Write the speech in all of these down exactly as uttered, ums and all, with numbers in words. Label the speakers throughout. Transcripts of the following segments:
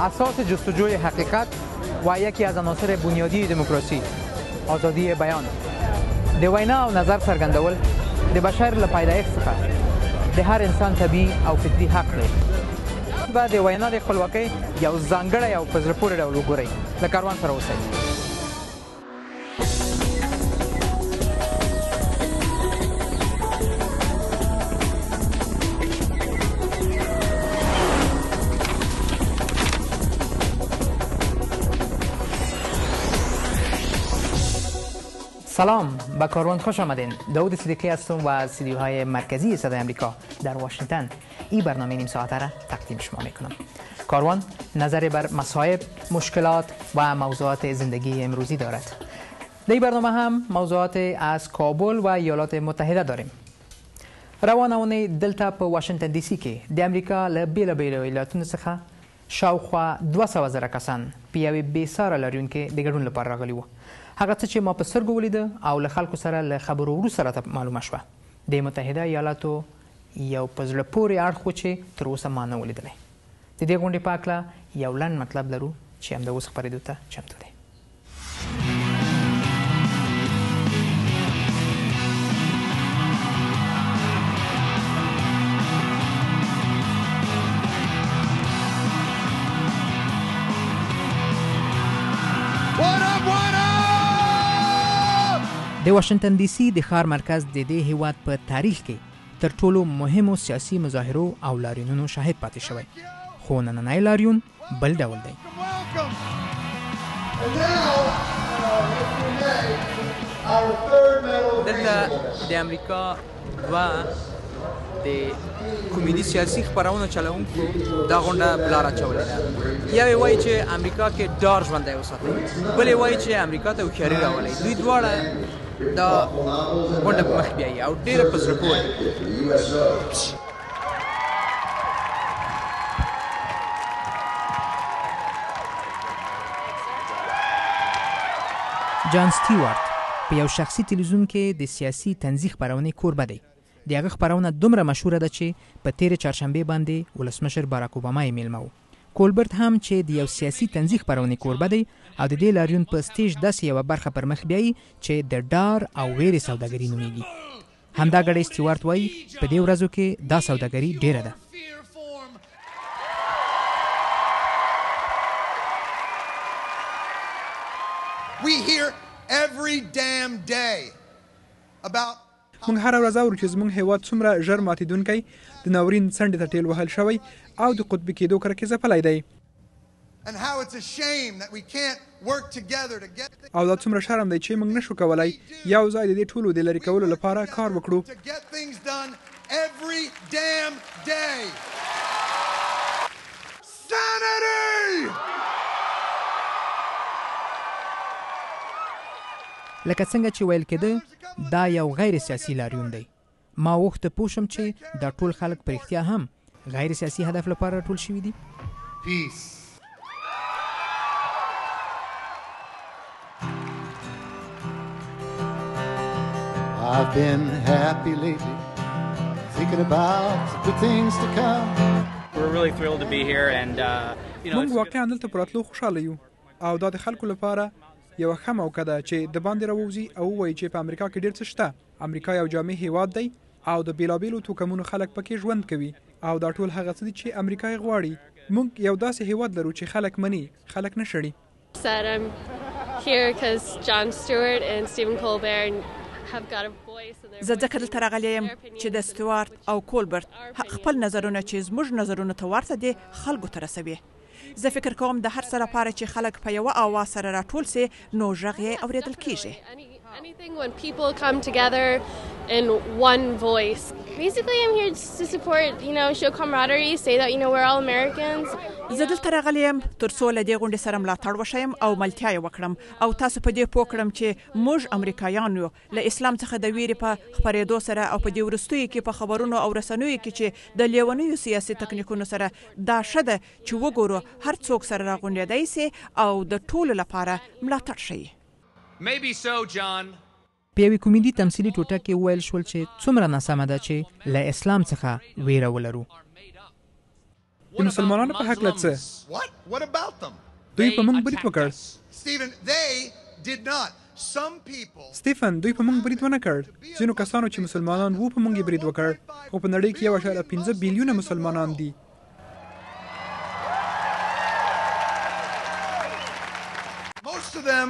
Speaker 1: اساس جستجوی حقیقت و یکی از عناصر بنیادی دموکراسی آزادی بیان د وینا او نظر څرګندول د بشر له پیدایښت څخه د هر انسان طبیعي او فطري حق دی. به د وینا د خپلواکۍ یو ځانګړی او په زړه پورې ډول وګورئ. له کاروان سره اوسئ. سلام، به کاروان خوش آمدین. داود صدیقی هستم و از استودیوهای مرکزی صدای آمریکا در واشنگتن این برنامه نیم ساعته را تقدیم شما میکنم. کاروان نظر بر مصائب، مشکلات و موضوعات زندگی امروزی دارد. در این برنامه هم موضوعات از کابل و ایالات متحده داریم. روانونه دلته په واشنگتن ډي سي کې د امریکا له بیلابیلو ایالتونو څخه شاوخوا دوه سوه زره کسان په یوې بېساره لرونکې د ګډون لپاره راغلي وو. هغه څه چې ما په سترګو ولیده او له خلکو سره له خبرو وروسته راته معلومه شوه د متحده ایالاتو یو په زړه پورې اړخ و چې تر اوسه ما نه ولیدلی. د دې غونډې په هکله یو لنډ مطلب لرو چې همدا اوس خپرېدو ته چمتو دی. د واشنگتن ډي سي د ښار مرکز د دې هیواد په تاریخ کې تر ټولو مهمو سیاسي مظاهرو او لاریونونو شاهد پاتې شوی، خو نننی لاریون بل ډول دی. دلته د امریکا دوه د کمیډي سیاسي خپرونو چلوونکو دا غونډه بلاره اچولې ده. یوې وایي چې امریکا کې ډار ژوندی وساتئ، بلې وایي چې امریکا ته هوښیاري راولئ. دوی دواړه دا غونډه په مخ بیایي او ډېره په زړه پورې. جان سټیوارت په یو شخصي تلویزیون کې د سیاسي طنزي خپرونې کوربه دی. د هغه خپرونه دومره مشهوره ده چې په تېرې چهارشنبې باندې ولسمشر باراک اوباما یې میلمه و. کولبرت هم چې د یو سیاسي طنزي خپرونې کوربه دی او د دې لاریون په سټیج داسې یوه برخه پر مخ بیایي چې د ډار او ویرې سوداګري نومیږي. همدا ګډی سټیوارت وایي په دې ورځو کې دا سوداګري ډیره ده.
Speaker 2: We hear every damn day about
Speaker 3: موږ هره ورځ اورو چې زموږ هیواد څومره ژر ماتېدونکی د ناورین څنډې ته ټېل وهل شوی او د قطبي کېدو کرکې ځپلی دی، او دا څومره شرم دی چې موږ نشو کولی یو ځای د دې ټولو د لرې کولو لپاره کار وکړو. لکه څنګه چې ویل کېده دا یو غیر سیاسي لاریون دی. ما وخته پوه شم چې دا ټول خلک په رښتیا هم غیر سیاسي هدف لپاره راټول شوي دي.
Speaker 4: I've been happy lately thinking about the things to come.
Speaker 5: We're really thrilled to be here and uh you know
Speaker 3: موږ واقعا دلته پر راتلو خوشاله یو او دا د خلکو لپاره یو ښه موقع ده چې د باندې راووځي او ووایي چې په امریکا کې ډېر څه شته. امریکا یو جامع هیواد دی او د بیلابیلو توکمونو خلک پکې ژوند کوي او دا ټول هغه څه دي چې امریکا یې غواړي. موږ یو داسې هیواد لرو چې خلک مني، خلک نه شړي.
Speaker 6: I'm here because Jon Stewart and Stephen Colbert have got a voice.
Speaker 7: زه ځکه دلته راغلی یم چې د سټیوارت او کولبرت خپل نظرونه چې زموږ نظرونو ته ورته دي خلکو ته رسوي. زه فکر کوم د هر څه لپاره چې خلک په یوه اواز سره راټول سي نو غږ یې اورېدل کیږي.
Speaker 6: Anything when people come together in one voice. Basically I'm here to support, you know, show camaraderie, say that, you know, we're all Americans.
Speaker 7: زه دلته راغلی یم تر څو له دې غونډې سره ملاتړ وښیم او ملتیا یې وکړم او تاسو په دې پوه کړم چې موږ امریکایان یو له اسلام څخه د ویرې په خپرېدو سره او په دې وروستیو کې په خبرونو او رسنیو کې چې د لیونیو سیاسي تکنیکونو سره دا ښه ده چې وګورو هر څوک سره راغونډېدی سي او د ټولو لپاره ملاتړ شي.
Speaker 5: Maybe so, John.
Speaker 1: په یوې کومیډي تمثیلي ټوټه کې وویل شول چې څومره ناسمه ده چې له اسلام څخه ویره ولرو.
Speaker 3: د مسلمانانو په حق څه؟
Speaker 2: What? What about them?
Speaker 3: دوی په موږ برید وکړ.
Speaker 2: Stephen, they did not. Some people
Speaker 3: سټیفن دوی په موږ برید ونه کړ. ځینو کسانو چې مسلمانان وو په موږ برید وکړ. خو په نړۍ کې یو اعشاریه پنځه بیلیونه مسلمانان دي.
Speaker 2: Most of them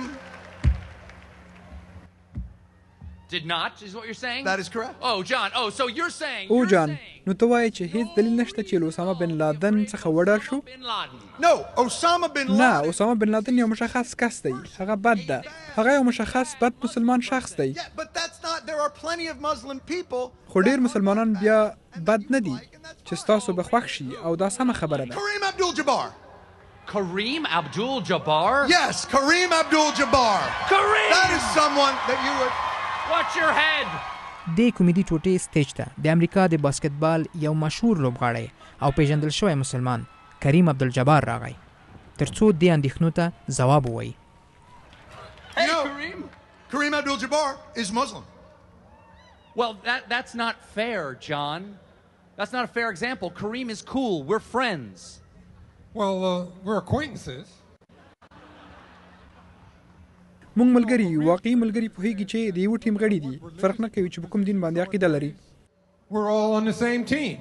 Speaker 5: did not, is what you're saying?
Speaker 2: That is correct.
Speaker 5: Oh, John. Oh, so you're saying.
Speaker 3: او
Speaker 5: you're
Speaker 3: جان
Speaker 5: saying
Speaker 3: نو ته وایې چې هیڅ دلیل نشته چې له اسامه بن لادن څخه وډار شو؟
Speaker 5: Bin Laden.
Speaker 2: No, Osama bin
Speaker 3: نه
Speaker 2: Laden.
Speaker 3: اسامه بن لادن یو مشخص کس دی. هغه بد ده. هغه یو مشخص بد مسلمان شخص دی.
Speaker 2: Yeah, but that's not. There are plenty of Muslim people.
Speaker 3: خو ډیر مسلمانان بیا بد نه دي چې ستاسو به خوښ شي او دا سمه خبره ده.
Speaker 2: Kareem Abdul-Jabbar.
Speaker 5: Kareem Abdul-Jabbar?
Speaker 2: Yes, Kareem Abdul-Jabbar.
Speaker 5: Kareem!
Speaker 2: That is someone that you would.
Speaker 5: Watch your head.
Speaker 1: د کمیډي ټوټې سټیج ته د امریکا د باسکټبال یو مشهور لوبغاړی او پیژندل شوی مسلمان کریم عبدالجبار راغی ترڅو دې اندېښنو ته ځواب ووایي.
Speaker 5: Hey,
Speaker 2: You know,
Speaker 5: Kareem.
Speaker 2: Kareem Abdul-Jabbar is Muslim.
Speaker 5: Well, that that's not fair, John. That's not a fair example. Kareem is cool. We're friends.
Speaker 8: Well, uh, we're acquaintances.
Speaker 3: مونږ ملګری یو. واقعي ملګری پوهیږي چې د یو ټیم غړي دي. فرق نه کوي چې په کوم دین باندې عقیده لري.
Speaker 8: We're all on the same team.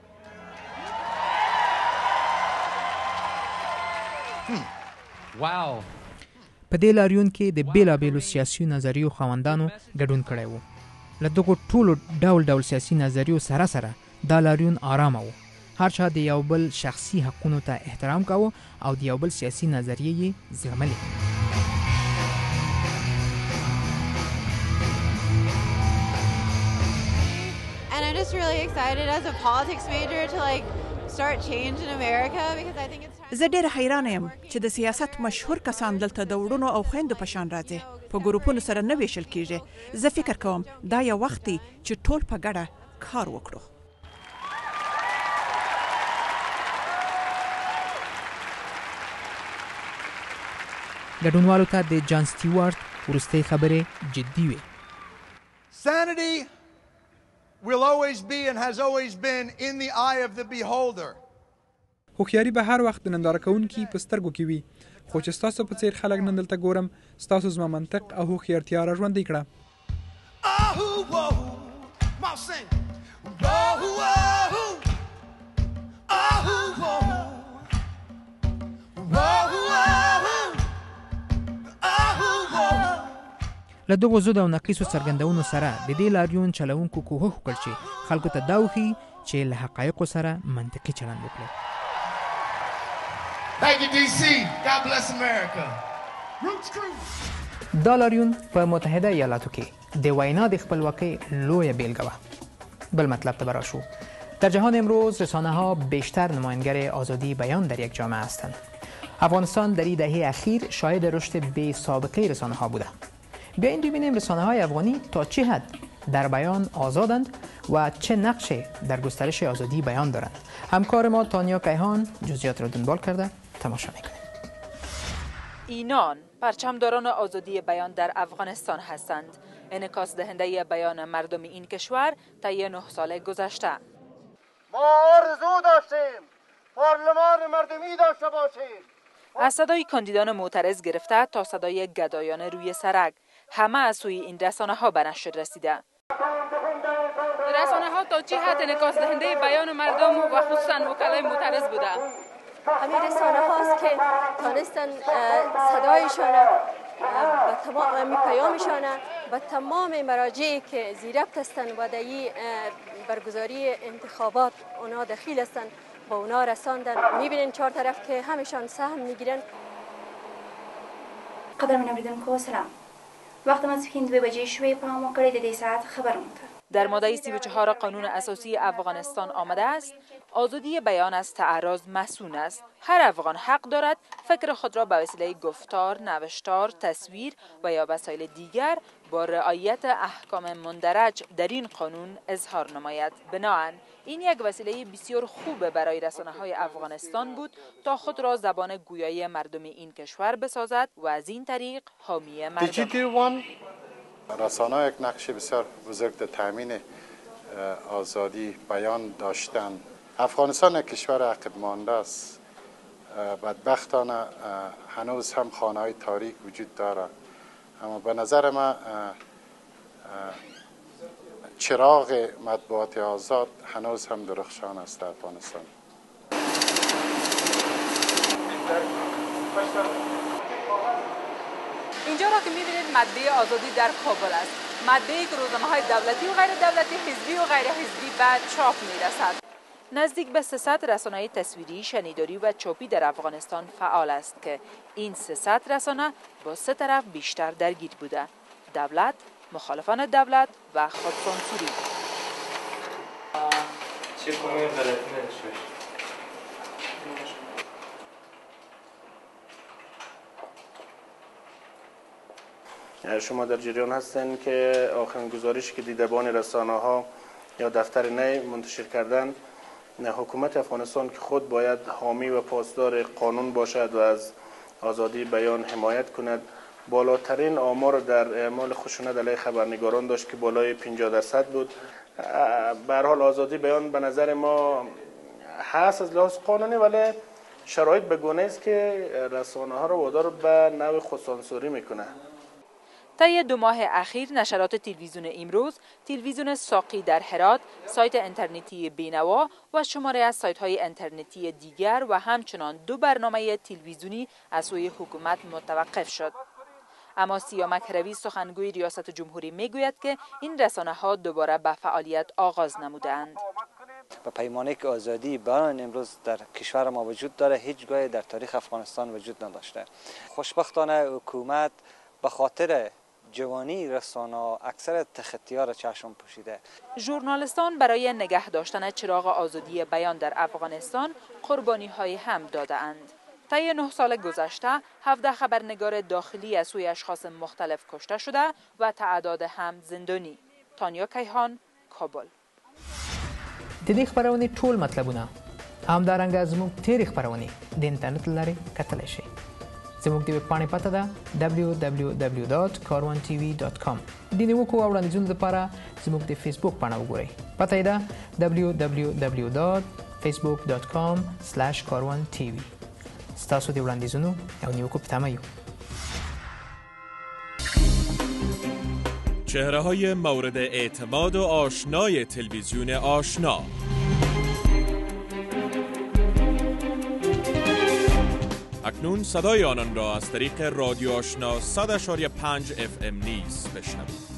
Speaker 5: Wow.
Speaker 1: په دې لاریون کې د بیلابیلو سیاسي نظریو خاوندانو ګډون کړی و. له دغو ټولو ډول ډول سیاسي نظریو سره سره دا لاریون آرامه و. هر چا د یو بل شخصي حقونو ته احترام کاوه او د یو بل سیاسي نظریې یې زغملې.
Speaker 9: And I'm just really excited as a politics major to like start change in America because I think it's time.
Speaker 7: زه ډېره حیرانه یم چې د سیاست مشهور کسان دلته د وړونو او خویندو په شان راځي. په ګروپونو سره نه ویشل کیږي. زه فکر کوم دا یو وخت دی چې ټول په ګډه کار وکړو.
Speaker 1: ګډونوالو ته د جان سټیوارت وروستۍ خبرې جدي وې.
Speaker 2: Sanity will always be and has always been in the eye of the beholder.
Speaker 3: هوښیاري به هر وخت د ننداره کوونکي په سترګو کې وي. خو چې ستاسو په څیر خلک نن دلته ګورم ستاسو زما منطق او هوښیارتیا را ژوندۍ کړه. له دغو زود او نقیصو څرګندونو سره د دې لاریون چلوونکو کوښښ وکړ چې خلکو ته دا وښیي چې له حقایقو سره منطقي چلند وکړي.
Speaker 2: Thank you, D C. God bless America. Roots Crew.
Speaker 1: دا لاریون په متحده ایالاتو کې د وینا د خپلواکۍ لویه بیلګه وه. بل مطلب ته براشو. در جهان امروز رسانه ها بیشتر نماینگر آزادی بیان در یک جامعه هستند. افغانستان در این دهه اخیر شاهد رشد بی سابقه رسانه ها بوده. بیایید ببینیم رسانه های افغانی تا چه حد در بیان آزادند و چه نقشی در گسترش آزادی بیان دارند. همکار ما تانیا کیهان جزئیات را دنبال کرده تماشا میکنیم.
Speaker 10: اینان پرچمداران آزادی بیان در افغانستان هستند. انعکاس دهنده بیان مردم این کشور طی نه سال گذشته.
Speaker 11: ما آرزو داشتیم پارلمان مردمی داشته باشیم.
Speaker 10: از صدای کاندیدان معترض گرفته تا صدای گدایان روی سرک، همه از سوی این رسانه ها به نشر رسیده. رسانه ها تا چه حد انعکاس دهنده بیان مردم و خصوصا وکلای معترض بوده؟
Speaker 12: همین رسانه هاست که تانستن صدایشان و تمام پیامشان و تمام مراجعی که زیربط هستند و در برگزاری انتخابات اونا دخیل هستند با اونا رساندن. میبینین چهار طرف که همشان سهم میگیرن.
Speaker 13: قدر من اوریدونکو سلام. وقت ماسپښین دوه بجې شوې په همو کړی د دې ساعت خبرونه.
Speaker 10: در ماده سی و چهار قانون اساسی افغانستان آمده است آزادی بیان از تعرض مسئول است. هر افغان حق دارد فکر خود را به وسیله گفتار، نوشتار، تصویر و یا وسایل دیگر با رعایت احکام مندرج در این قانون اظهار نماید. بنابراین این یک وسیله بسیار خوب برای رسانه‌های افغانستان بود تا خود را زبان گویای مردم این کشور بسازد و از این طریق حامی مردم.
Speaker 4: رسانه‌ها یک نقش بسیار بزرگ در تامین آزادی بیان داشتند افغانستان یک کشور عقب مانده است. بدبختانه هنوز هم خانه‌های تاریک وجود داره، اما به نظر من چراغ مطبوعات آزاد هنوز هم درخشان است در افغانستان.
Speaker 10: اینجا را که می‌بینید مطبعه آزادی در کابل است. مطبعه‌ای که روزنامه‌های دولتی و غیر دولتی، حزبی و غیر حزبی به چاپ می‌رسد. نزدیک به سیصد رسانه تصویری، شنیداری و چاپی در افغانستان فعال است که این سیصد رسانه با سه طرف بیشتر درگیر بوده: دولت، مخالفان دولت و خودسانسوری.
Speaker 14: شما در جریان هستین که آخرین گزارشی که دیدبان رسانه ها یا دفتر نی منتشر کردن، حکومت افغانستان که خود باید حامی و پاسدار قانون باشد و از آزادی بیان حمایت کند، بالاترین آمار در اعمال خشونت علیه خبرنگاران داشت که بالای پنجاه درصد بود. به هر حال آزادی بیان به نظر ما هست از لحاظ قانونی، ولی شرایط به گونه است که رسانه ها را وادار به نوع خودسانسوری میکنه.
Speaker 10: طی دو ماه اخیر نشرات تلویزیون امروز، تلویزیون ساقی در هرات، سایت اینترنتی بینوا و شماره از سایت‌های اینترنتی دیگر و همچنان دو برنامه تلویزیونی از سوی حکومت متوقف شد. اما سیامک روی سخنگوی ریاست جمهوری میگوید که این رسانه‌ها دوباره به فعالیت آغاز نمودند.
Speaker 15: و پیمانه که آزادی بیان امروز در کشور ما وجود داره هیچگاه در تاریخ افغانستان وجود نداشته. خوشبختانه حکومت به خاطر جوانی رسانه اکثر تخطی‌ها را چشم پوشیده.
Speaker 10: ژورنالیستان برای نگه داشتن چراغ آزادی بیان در افغانستان قربانی‌های هم داده‌اند. طی نه سال گذشته هفده خبرنگار داخلی از سوی اشخاص مختلف کشته شده و تعداد هم زندانی. تانیا کیهان، کابل.
Speaker 1: د دې خبرونې ټول مطلبونه همدارنګه زموږ تېرې خبرونې د انټرنیټ له لارې کتلی شئ. زموږ د ویب پاڼې پته ده دبلیو دبلیو دبلیو ډاټ کاروان ټي وي ډاټ کام. د نیوکو او وړاندیزونو لپاره زموږ د فیسبوک پاڼه وګورئ. پته یې ده دبلیو دبلیو دبلیو ډاټ فیسبوک ډاټ کام سلیش کاروان ټي وي. ستاسو د وړاندیزونو او نیوکو په تمه یو.
Speaker 16: چهره های مورد اعتماد و آشنای تلویزیون آشنا. اکنون صدای آنان را از طریق رادیو آشنا صد و پنج اف ام نیز بشنوید.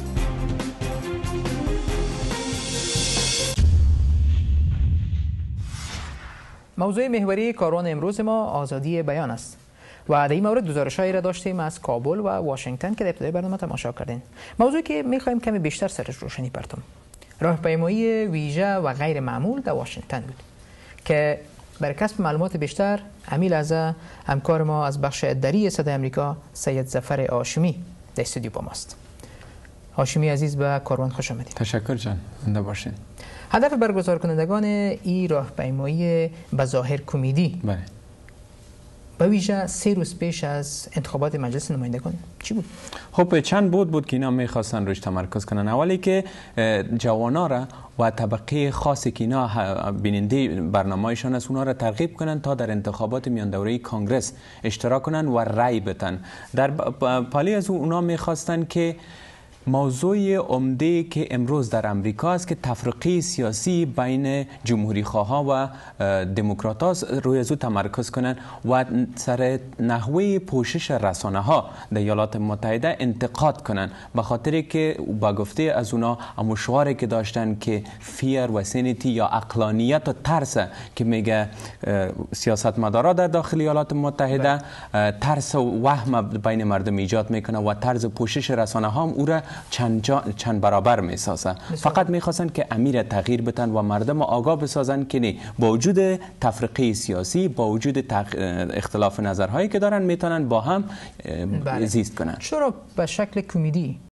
Speaker 1: موضوع محوری کاروان امروز ما آزادی بیان است و در این مورد گزارش‌هایی را داشتیم از کابل و واشنگتن که در ابتدای برنامه تماشا کردین. موضوعی که می‌خوایم کمی بیشتر سرش روشنی پرتم. راهپیمایی ویژه و غیر معمول در واشنگتن بود که برای کسب معلومات بیشتر امیل از همکار ما از بخش اداری صدای آمریکا سید ظفر هاشمی در استودیو با ماست. هاشمی عزیز به کاروان خوش آمدید.
Speaker 17: تشکر جان. زنده باشین.
Speaker 1: هدف برگزار کنندگان این راهپیمایی بظاهر کمدی
Speaker 17: بله
Speaker 1: به ویژه سه روز پیش از انتخابات مجلس نمایندگان چی بود؟
Speaker 17: خب چند بود بود که اینا میخواستن روش تمرکز کنن. اولی که جوانا را و طبقه خاصی که اینا بیننده برنامه‌شان است اونا را ترغیب کنن تا در انتخابات میان دوره‌ای کانگرس اشتراک کنن و رأی بدن. در پالی از اونا میخواستن که موضوع عمده که امروز در امریکا است که تفرقه سیاسی بین جمهوری خواها و دموکرات ها روی از او تمرکز کنند و سر نحوه پوشش رسانه ها در ایالات متحده انتقاد کنند، به خاطر که با گفته از اونا اما شعاری که داشتن که فیر و سینیتی یا عقلانیت و ترس که میگه سیاستمدارا در داخل ایالات متحده ترس و وهم بین مردم ایجاد میکنه و طرز پوشش رسانه ها هم او را چند, جا چند برابر میسازن. فقط میخواستن که امیر تغییر بدن و مردم آگاه بسازن که نه، با وجود تفرقه سیاسی، با وجود اختلاف نظرهایی که دارن میتونن با هم زیست کنن.
Speaker 1: چرا به شکل کمدی